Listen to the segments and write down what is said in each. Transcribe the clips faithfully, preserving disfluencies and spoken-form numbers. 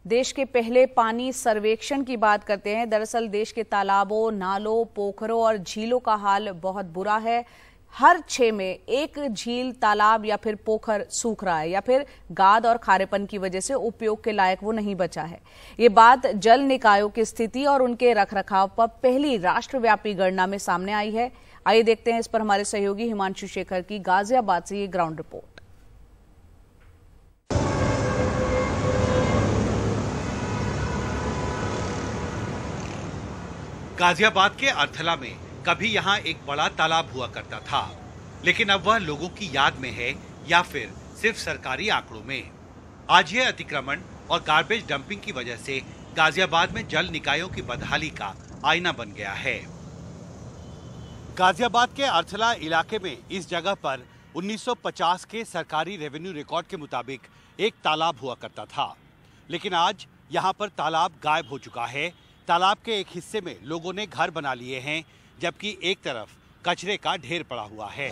देश के पहले पानी सर्वेक्षण की बात करते हैं। दरअसल देश के तालाबों, नालों, पोखरों और झीलों का हाल बहुत बुरा है। हर छह में एक झील, तालाब या फिर पोखर सूख रहा है या फिर गाद और खारेपन की वजह से उपयोग के लायक वो नहीं बचा है। ये बात जल निकायों की स्थिति और उनके रखरखाव पर पहली राष्ट्रव्यापी गणना में सामने आई है। आइए देखते हैं इस पर हमारे सहयोगी हिमांशु शेखर की गाजियाबाद से ये ग्राउंड रिपोर्ट। गाजियाबाद के अर्थला में कभी यहाँ एक बड़ा तालाब हुआ करता था, लेकिन अब वह लोगों की याद में है या फिर सिर्फ सरकारी आंकड़ों में। आज यह अतिक्रमण और गार्बेज डंपिंग की वजह से गाजियाबाद में जल निकायों की बदहाली का आईना बन गया है। गाजियाबाद के अर्थला इलाके में इस जगह पर उन्नीस सौ पचास के सरकारी रेवेन्यू रिकॉर्ड के मुताबिक एक तालाब हुआ करता था, लेकिन आज यहाँ पर तालाब गायब हो चुका है। तालाब के एक हिस्से में लोगों ने घर बना लिए हैं, जबकि एक तरफ कचरे का ढेर पड़ा हुआ है।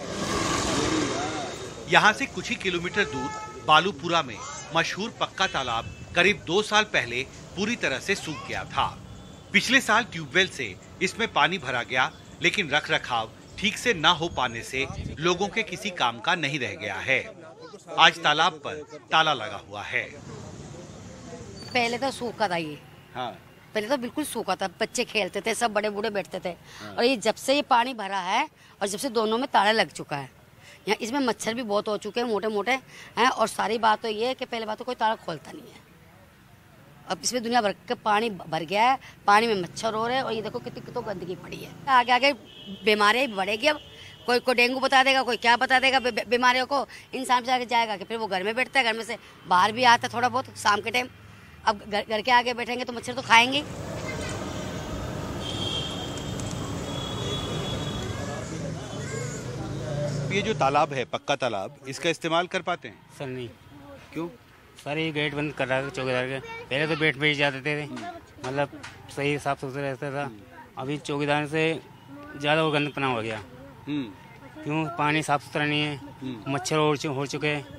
यहाँ से कुछ ही किलोमीटर दूर बालूपुरा में मशहूर पक्का तालाब करीब दो साल पहले पूरी तरह से सूख गया था। पिछले साल ट्यूबवेल से इसमें पानी भरा गया, लेकिन रखरखाव ठीक से न हो पाने से लोगों के किसी काम का नहीं रह गया है। आज तालाब पर ताला लगा हुआ है। पहले तो सूखा था ये। हाँ। पहले तो बिल्कुल सूखा था, बच्चे खेलते थे, सब बड़े बूढ़े बैठते थे। हाँ। और ये जब से ये पानी भरा है और जब से दोनों में ताला लग चुका है, यहाँ इसमें मच्छर भी बहुत हो चुके हैं, मोटे मोटे हैं। और सारी बात तो ये है कि पहले बात तो कोई ताला खोलता नहीं है। अब इसमें दुनिया भर के पानी भर गया है, पानी में मच्छर हो रहे हैं और ये देखो कितनी तो गंदगी पड़ी है। आगे आगे बीमारियाँ बढ़ेगी। अब कोई को डेंगू बता देगा, कोई क्या बता देगा बीमारियों को। इंसान जाके जाएगा कि फिर वो घर में बैठता है, घर में से बाहर भी आता है थोड़ा बहुत शाम के टाइम। अब घर, घर के आगे बैठेंगे तो मच्छर तो खाएंगे। ये जो तालाब है, पक्का तालाब, इसका इस्तेमाल कर पाते हैं? सर नहीं। क्यों? सर ये गेट बंद कर रहा है चौकीदार के। पहले तो बैठ बैठ जाते थे, मतलब सही साफ सुथरा रहता था। अभी चौकीदार से ज्यादा और गंदपना हो गया। क्यों? पानी साफ सुथरा नहीं है, मच्छर हो चुके हैं।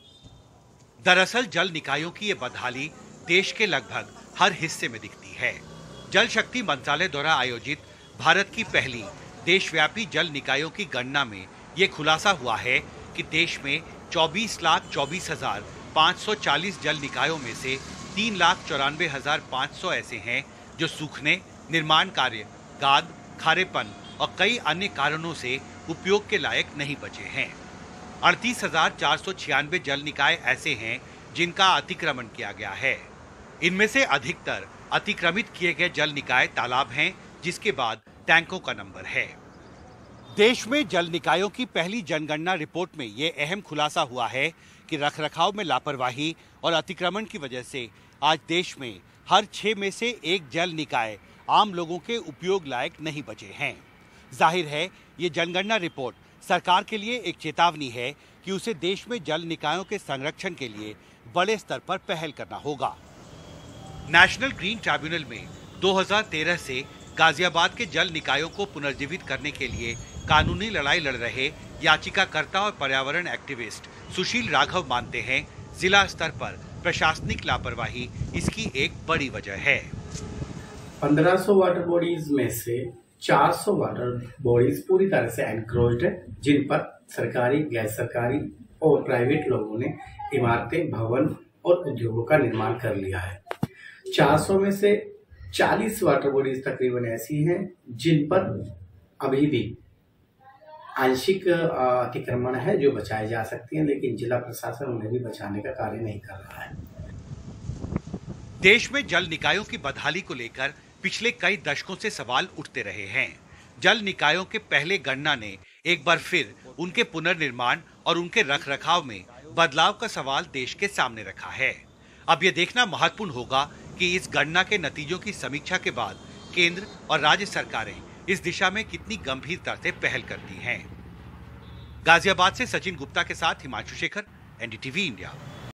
दरअसल जल निकायों की ये बदहाली देश के लगभग हर हिस्से में दिखती है। जल शक्ति मंत्रालय द्वारा आयोजित भारत की पहली देशव्यापी जल निकायों की गणना में ये खुलासा हुआ है कि देश में चौबीस लाख चौबीस हजार पाँच सौ चालीस जल निकायों में से तीन लाख चौरानवे हजार पाँच सौ ऐसे हैं जो सूखने, निर्माण कार्य, गाद, खारेपन और कई अन्य कारणों से उपयोग के लायक नहीं बचे हैं। अड़तीस हजार चार सौ छियानवे जल निकाय ऐसे हैं जिनका अतिक्रमण किया गया है। इनमें से अधिकतर अतिक्रमित किए गए जल निकाय तालाब हैं, जिसके बाद टैंकों का नंबर है। देश में जल निकायों की पहली जनगणना रिपोर्ट में यह अहम खुलासा हुआ है कि रखरखाव में लापरवाही और अतिक्रमण की वजह से आज देश में हर छह में से एक जल निकाय आम लोगों के उपयोग लायक नहीं बचे हैं। जाहिर है ये जनगणना रिपोर्ट सरकार के लिए एक चेतावनी है कि उसे देश में जल निकायों के संरक्षण के लिए बड़े स्तर पर पहल करना होगा। नेशनल ग्रीन ट्रिब्यूनल में दो हज़ार तेरह से गाजियाबाद के जल निकायों को पुनर्जीवित करने के लिए कानूनी लड़ाई लड़ रहे याचिकाकर्ता और पर्यावरण एक्टिविस्ट सुशील राघव मानते हैं जिला स्तर पर प्रशासनिक लापरवाही इसकी एक बड़ी वजह है। पंद्रह सौ वाटर बॉडीज में से चार सौ वाटर बॉडीज पूरी तरह से एनक्रोच्ड है, जिन पर सरकारी, गैर सरकारी और प्राइवेट लोगों ने इमारतें, भवन और उद्योगों का निर्माण कर लिया है। चार सौ में से चालीस वाटर बॉडीज तकरीबन ऐसी हैं जिन पर अभी भी आंशिक अतिक्रमण है जो बचाई जा सकती हैं, लेकिन जिला प्रशासन उन्हें भी बचाने का कार्य नहीं कर रहा है। देश में जल निकायों की बदहाली को लेकर पिछले कई दशकों से सवाल उठते रहे हैं। जल निकायों के पहले गणना ने एक बार फिर उनके पुनर्निर्माण और उनके रखरखाव में बदलाव का सवाल देश के सामने रखा है। अब यह देखना महत्वपूर्ण होगा कि इस गणना के नतीजों की समीक्षा के बाद केंद्र और राज्य सरकारें इस दिशा में कितनी गंभीरता से पहल करती हैं। गाजियाबाद से सचिन गुप्ता के साथ हिमांशु शेखर, एनडीटीवी इंडिया।